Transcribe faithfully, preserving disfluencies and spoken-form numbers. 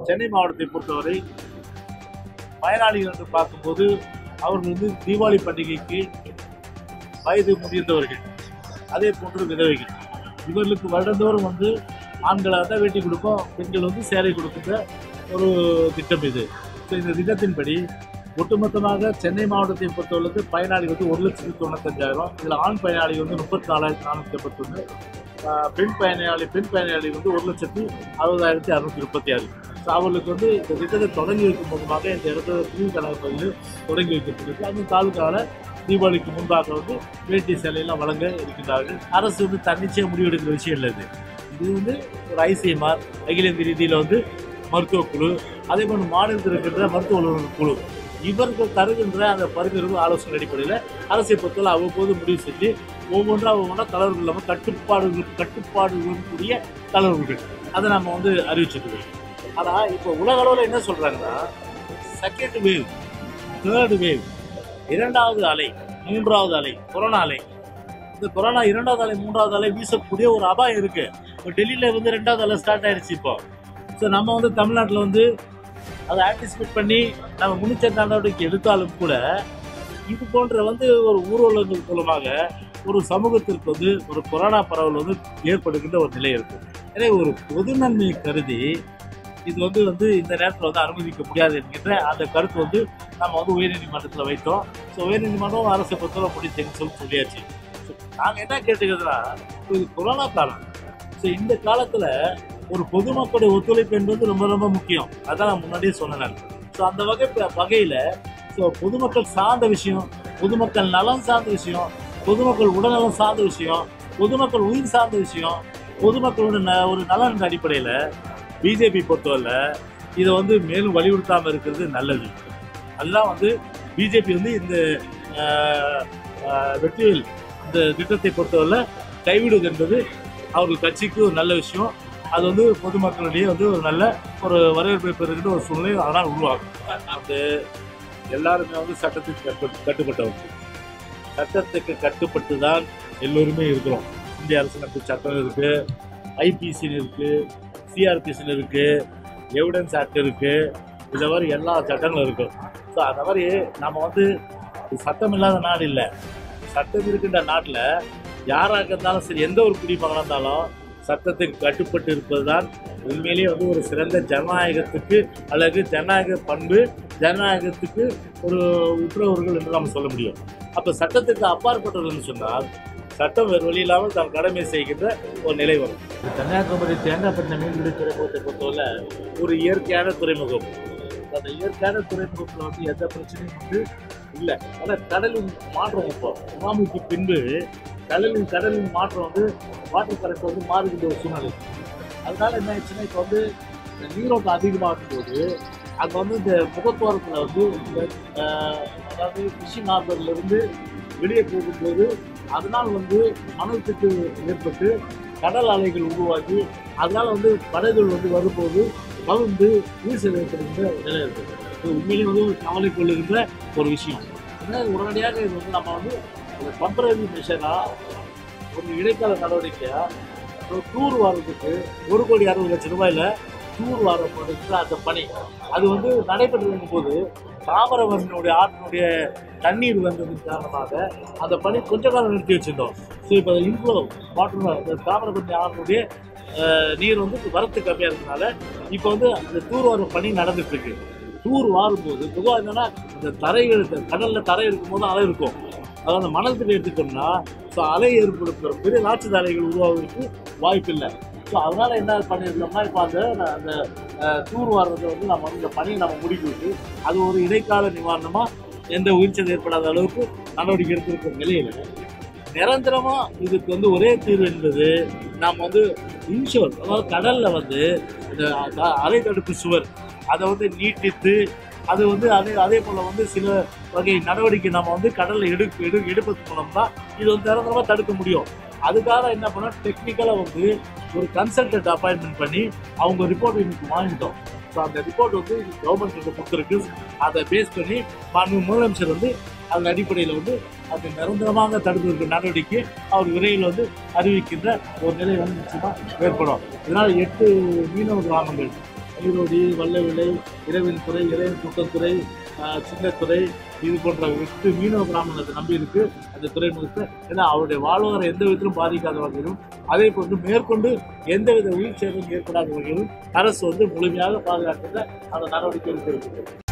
சென்னை மாவட்டத்தை பொறுத்தவரை பயனாளிகள் என்று பார்க்கும்போது அவர்கள் வந்து தீபாவளி பண்டிகைக்கு வயது முதிர்ந்தவர்கள், அதே போன்று விதவைகள், இவர்களுக்கு வருடந்தோறும் வந்து ஆண்களாக தான் வேட்டி கொடுப்போம், பெண்கள் வந்து சேலை கொடுக்கின்ற ஒரு திட்டம் இது. ஸோ இந்த திட்டத்தின்படி ஒட்டுமொத்தமாக சென்னை மாவட்டத்தை பொறுத்தவரைக்கு பயனாளிகள் வந்து ஒரு லட்சத்தி தொண்ணூத்தஞ்சாயிரம், இதில் ஆண் பயனாளிகள் வந்து முப்பத்தி நாலாயிரத்தி நானூற்றி ஐம்பத்தொன்று, பெண் பயனாளி பெண் பயனாளி வந்து ஒரு லட்சத்தி அறுபதாயிரத்தி அறுநூற்றி முப்பத்தி ஆறு. ஸோ அவர்களுக்கு வந்து இந்த திட்டத்தை தொடங்கி வைக்கும் மூலமாக இந்த இடத்துல புதிய கலாச்சாரத்தில் தொடங்கி வைக்கப்பட்டிருக்கு. அந்த தாலுக்காவில் தீபாவளிக்கு முன்பாக வந்து வேட்டி சேலையெல்லாம் வழங்க இருக்கின்றார்கள். அரசு வந்து தன்னிச்சையாக முடிவெடுக்கிற விஷயம் இல்லை. இது இது வந்து ஒரு ஐசிஎம்ஆர், அகில இந்திய ரீதியில் வந்து மருத்துவக் குழு, அதே போன்று மாநிலத்தில் இருக்கின்ற மருத்துவ வல்லுநர் குழு, இவர்கள் தருகின்ற அந்த பரிந்துரைகள் ஆலோசனை அடிப்படையில் அரசை பொறுத்தவரை அவ்வப்போது முடிவு செஞ்சு ஒவ்வொன்றா ஒவ்வொன்றா தளர்வுகள் இல்லாமல் கட்டுப்பாடுகள் கட்டுப்பாடுகளுடன் கூடிய தளர்வுகள் அதை நம்ம வந்து அறிவிச்சிருக்கோம். ஆனால் இப்போ உலக அளவில் என்ன சொல்கிறாங்கன்னா, செகண்ட் வேவ், தேர்டு வேவ், இரண்டாவது அலை, மூன்றாவது அலை, கொரோனா அலை, இந்த கொரோனா இரண்டாவது அலை மூன்றாவது அலை வீசக்கூடிய ஒரு அபாயம் இருக்குது. இப்போ டெல்லியில் வந்து ரெண்டாவது அலை ஸ்டார்ட் ஆகிடுச்சு. இப்போ ஸோ நம்ம வந்து தமிழ்நாட்டில் வந்து அதை ஆன்டிசிபேட் பண்ணி நம்ம முன்னெச்சரிக்கை நடவடிக்கை எடுத்தாலும் கூட இது போன்ற வந்து ஒரு ஊர்வலங்கள் மூலமாக ஒரு சமூகத்திற்கு வந்து ஒரு கொரோனா பரவல் வந்து ஏற்படுகின்ற ஒரு நிலை இருக்குது. எனவே ஒரு பொது நன்மையை கருதி இது வந்து வந்து இந்த நேரத்தில் வந்து அனுமதிக்க முடியாது என்கின்ற அந்த கருத்து வந்து நம்ம வந்து உயர்நீதிமன்றத்தில் வைத்தோம். ஸோ உயர்நீதிமன்றம் அரசை பொறுத்தவரை முடிச்சுன்னு சொல்லி சொல்லியாச்சு. ஸோ நாங்கள் என்ன கேட்டுக்கிறதுனா, இது கொரோனா காலம். ஸோ இந்த காலத்தில் ஒரு பொதுமக்களுடைய ஒத்துழைப்பு என்பது ரொம்ப ரொம்ப முக்கியம். அதான் நான் முன்னாடியே சொன்னேன். ஸோ அந்த வகை வகையில் ஸோ பொதுமக்கள் சார்ந்த விஷயம், பொதுமக்கள் நலம் சார்ந்த விஷயம், பொதுமக்கள் உடல்நலம் சார்ந்த விஷயம், பொதுமக்கள் உயிர் சார்ந்த விஷயம், பொதுமக்களோட ந ஒரு நலன் அடிப்படையில் பிஜேபி பொறுத்தவரை இதை வந்து மேலும் வலியுறுத்தாமல் இருக்கிறது நல்லது. அதெல்லாம் வந்து பிஜேபி வந்து இந்த வெற்றியில் இந்த திட்டத்தை பொறுத்தவரை கைவிடுவது என்பது அவர்கள் கட்சிக்கு ஒரு நல்ல விஷயம். அது வந்து பொதுமக்களிடையே வந்து ஒரு நல்ல ஒரு வரவேற்பை பெறுகின்ற ஒரு சூழ்நிலை அதனால் உருவாகும். அது எல்லாருமே வந்து சட்டத்துக்கு கட்டு கட்டுப்பட்டவங்க சட்டத்துக்கு கட்டுப்பட்டு தான் எல்லோருமே இருக்கிறோம். இந்திய அரசியலமைப்பு சட்டம் இருக்குது, ஐபிசின்னு இருக்குது, சிஆர்பிசின்னு இருக்குது, எவிடன்ஸ் ஆக்ட் இருக்குது, இந்த மாதிரி எல்லா சட்டங்களும் இருக்குது. ஸோ அந்த மாதிரி நம்ம வந்து சட்டம் இல்லாத நாடு இல்லை. சட்டம் இருக்கின்ற நாட்டில் யாராக இருந்தாலும் சரி, எந்த ஒரு குடிமகனாக இருந்தாலும் சட்டத்துக்கு கட்டுப்பட்டு இருப்பது தான் உண்மையிலேயே வந்து ஒரு சிறந்த ஜனநாயகத்துக்கு அல்லது ஜனநாயக பண்பு, ஜனநாயகத்துக்கு ஒரு உற்றவர்கள் என்று நாம் சொல்ல முடியும். அப்போ சட்டத்துக்கு அப்பாற்பட்டவர்கள் சொன்னால் சட்டம் வேறு வழி இல்லாமல் தான் கடமை செய்கின்ற ஒரு நிலை வரும். கன்னியாகுமரி தேங்காய்பட்டினம் மீன்பிடி துறைமுகத்தை பொறுத்தவரை ஒரு இயற்கையான துறைமுகம். அந்த இயற்கையான துறைமுகத்தில் வந்து எந்த பிரச்சனையும் வந்து இல்லை. ஆனால் கடலின் மாற்றம் இப்போ சுனாமிக்கு பின்பு கடலின் கடலின் மாற்றம் வந்து வாட்டர் கரண்ட் வந்து மாறுகின்ற ஒரு சூழ்நிலை. அதனால என்ன ஆயிடுச்சுன்னா, இப்போ வந்து இந்த நீரோட்டம் அதிகமாகும் போது அங்கே வந்து இந்த முகத்துவாரத்தில் வந்து இந்த அதாவது ஃபிஷிங் ஹார்பர்லேருந்து வெளியே போகும்போது அதனால் வந்து மணல்திட்டு ஏற்பட்டு கடல் அலைகள் உருவாகி அதனால் வந்து படகுகள் வந்து வரும்போது கவுந்து வீசல் ஏற்படுகின்ற நிலை இருக்குது. இது உண்மையிலேயே வந்து ஒரு கவலை கொள்ளுகின்ற ஒரு விஷயம். அதனால் உடனடியாக இது வந்து நம்ம வந்து ஒரு டெம்பரரி மெஷராக ஒரு இடைக்கால நடவடிக்கையாக டூர் வாரத்துக்கு ஒரு கோடி அறுபது லட்சம் ரூபாயில் டூர் வாரப்படுகிற அந்த பணி அது வந்து நடைபெற்று போது தாமிரபரணியுடைய ஆற்றினுடைய தண்ணீர் வந்ததன் காரணமாக அந்த பணி கொஞ்ச காலம் நிறுத்தி வச்சுருந்தோம். ஸோ இப்போ இன்ஃப்ளோ வாட்டர் இந்த தாமிரபரணி ஆற்றினுடைய நீர் வந்து வரத்து கம்மியாக இருக்கிறதுனால இப்போ வந்து அந்த டூர் வார பணி நடந்துகிட்ருக்கு. டூர் வாரும்போது பொதுவாக என்னென்னா இந்த தரைகள் கடலில் தரை இருக்கும்போது அலை இருக்கும். அதாவது அந்த மணல்திட்டு எடுத்துட்டோம்னா ஸோ அலை ஏற்படுத்துகிற பெரிய நாற்று அலைகள் உருவாவதற்கு வாய்ப்பு இல்லை. ஸோ அதனால் என்ன பண்ணியிருக்கோம்னா இப்போ அந்த அந்த டூர் வாரத்தை வந்து நம்ம வந்து இந்த பணியை நம்ம முடிக்கிட்டு அது ஒரு இடைக்கால நிவாரணமாக எந்த உயிர்ச்சல் ஏற்படாத அளவுக்கு நடவடிக்கை எடுத்திருக்கிற நிலையில் நிரந்தரமாக இதுக்கு வந்து ஒரே தீர்வு என்பது நாம் வந்து இன்ஷோர், அதாவது கடலில் வந்து இந்த அலை தடுப்பு சுவர் அதை வந்து நீட்டித்து அது வந்து அதே அதே போல் வந்து சில வகை நடவடிக்கை நம்ம வந்து கடலில் எடு எடு எடுப்பது மூலம்னா இது வந்து நிரந்தரமாக தடுக்க முடியும். அதுக்காக என்ன பண்ணோம், டெக்னிக்கலாக வந்து ஒரு கன்சல்டன்ட் அப்பாயின்மெண்ட் பண்ணி அவங்க ரிப்போர்ட் இன்னைக்கு வாங்கிட்டோம். ஸோ அந்த ரிப்போர்ட் வந்து கவர்மெண்ட்டுக்கு கொடுத்துருக்கு. அதை பேஸ் பண்ணி மாண்பு முதலமைச்சர் வந்து அதன் அடிப்படையில் வந்து அது நிரந்தரமாக தடுப்பு நடவடிக்கை அவர் விரைவில் வந்து அறிவிக்கின்ற ஒரு நிலை வந்து நிச்சயமாக ஏற்படும். இதனால் எட்டு மீனவ கிராமங்கள் நீரோடி, வல்லவிளை, இரவின் துறை, இறைவன் குட்டத்துறை, சின்னத்துறை இது போன்ற எட்டு மீனவ பிராமணத்தை நம்பி இருக்கு அந்த துறைமுகத்தை. ஏன்னா அவருடைய வாழ்வாதாரம் எந்த விதத்திலும் பாதிக்காத வகையிலும் அதே போன்று மேற்கொண்டு எந்தவித உயிர் சேதம் ஏற்படாத வகையிலும் அரசு வந்து முழுமையாக பாதுகாக்கின்ற அந்த நடவடிக்கை எடுத்திருக்கிறது.